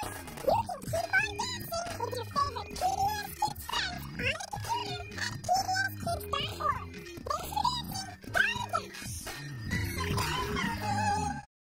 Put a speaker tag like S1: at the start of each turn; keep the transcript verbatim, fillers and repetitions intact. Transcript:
S1: You can keep on dancing with your favorite kitty